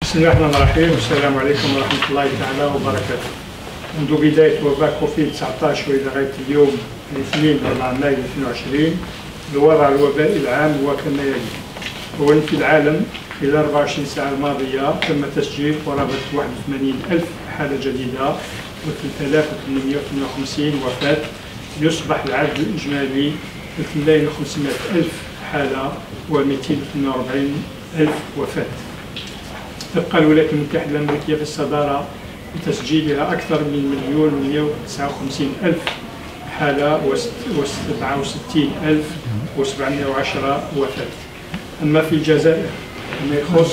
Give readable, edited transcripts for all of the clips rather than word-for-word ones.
بسم الله الرحمن الرحيم، والسلام عليكم ورحمة الله تعالى وبركاته. منذ بداية وباء كوفيد 19 وإلى غاية اليوم الاثنين 4 مايو 2020 الوضع الوبائي العام هو كما يلي. أولا في العالم خلال 24 ساعة الماضية تم تسجيل قرابة 81,000 حالة جديدة و 3858 وفاة، يصبح العدد الإجمالي 2,500,000 حالة و 248,000 وفاة. تبقى الولايات المتحدة الأمريكية في الصدارة بتسجيلها أكثر من 1,159,000 حالة و 67,710 وفاة. أما في الجزائر فيما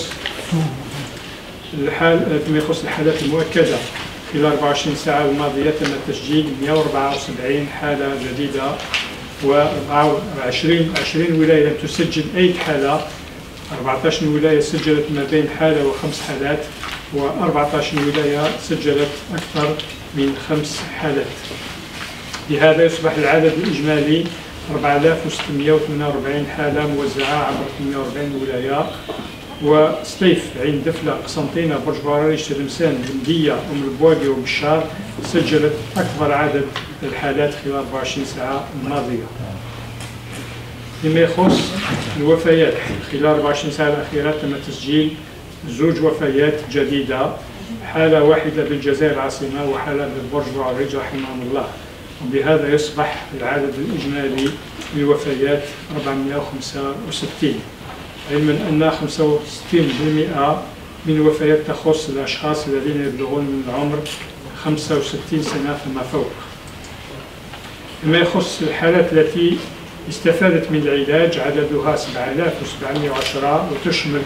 يخص الحالات المؤكدة خلال 24 ساعة الماضية تم تسجيل 174 حالة جديدة و 20 ولاية لم تسجل أي حالة. 14 ولاية سجلت ما بين حالة و5 حالات، و14 ولاية سجلت أكثر من 5 حالات. بهذا يصبح العدد الإجمالي 4,648 حالة موزعة عبر 48 ولاية. وسطيف، عين دفلة، قسنطينة، برج براريش، تلمسان، بندية، أم البواقي وبشار سجلت أكبر عدد الحالات خلال 24 ساعة الماضية. فيما يخص الوفيات خلال 24 ساعة الأخيرة تم تسجيل 2 وفيات جديدة، حالة واحدة بالجزائر العاصمة وحالة بالبرج براريج رحمهم الله. وبهذا يصبح العدد الإجمالي للوفيات 465، علما أن 65% من الوفيات تخص الأشخاص الذين يبلغون من العمر 65 سنة فما فوق. فيما يخص الحالات التي استفادت من العلاج عددها 7,710 وتشمل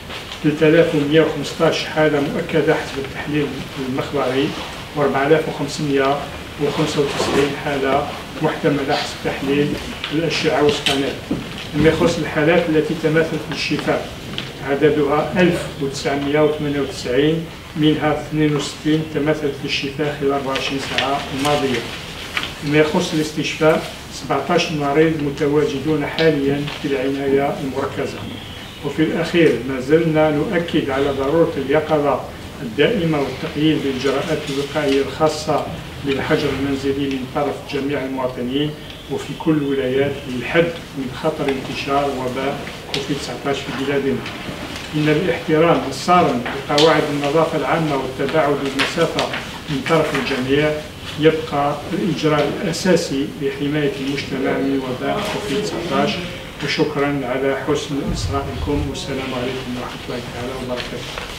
3,115 حالة مؤكدة حسب التحليل المخبري و 4,595 حالة محتملة حسب تحليل الأشعة والسكانات. فيما يخص الحالات التي تماثلت بالشفاء عددها 1,998، منها 62 تماثلت بالشفاء خلال 24 ساعة الماضية. فيما يخص الاستشفاء 17 مريض متواجدون حاليا في العناية المركزة. وفي الأخير ما زلنا نؤكد على ضرورة اليقظة الدائمة والتقييد بالإجراءات الوقائية الخاصة بالحجر المنزلي من طرف جميع المواطنين وفي كل الولايات للحد من خطر انتشار وباء كوفيد 19 في بلادنا. إن الاحترام الصارم لقواعد النظافة العامة والتباعد والمسافة من طرف الجميع يبقى الإجراء الأساسي لحماية المجتمع من وباء كوفيد 19. وشكرا على حسن إصغائكم، والسلام عليكم ورحمة الله تعالى وبركاته.